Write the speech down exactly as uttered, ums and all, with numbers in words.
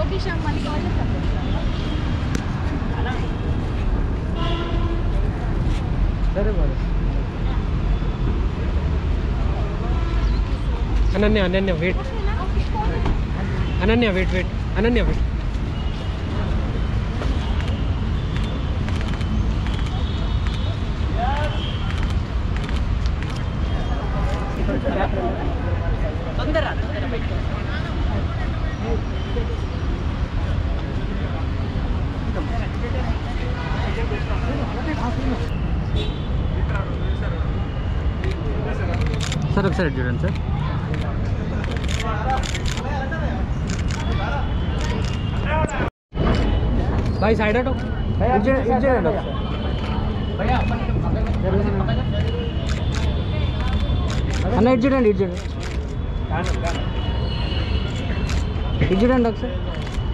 లోకేష్ మళ్ళీ కాల్ చేస్తాను. సరే మరి. Ananya Ananya wait Ananya wait wait Ananya wait. Sir ఒకసారి చూడండి సార్. भाई साइड हटो इधर भैया అన్న ఇటు చూడండి ఇటు చూడండి ఇటు చూడండి ఒకసారి.